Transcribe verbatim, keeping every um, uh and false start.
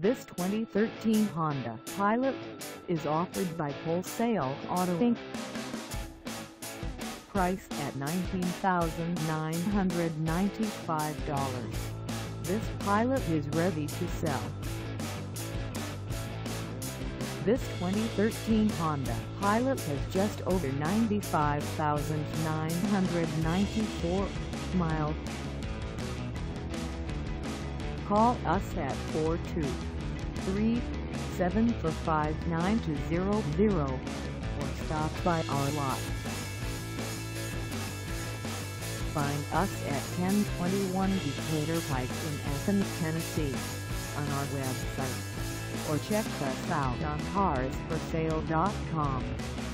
This twenty thirteen Honda Pilot is offered by Wholesale Auto Incorporated. Priced at nineteen thousand nine hundred ninety-five dollars, this Pilot is ready to sell. This twenty thirteen Honda Pilot has just over ninety-five thousand nine hundred ninety-four miles. Call us at four two three, seven four five, nine two zero zero or stop by our lot. Find us at ten twenty-one Decatur Pike in Athens, Tennessee on our website, or check us out on cars for sale dot com.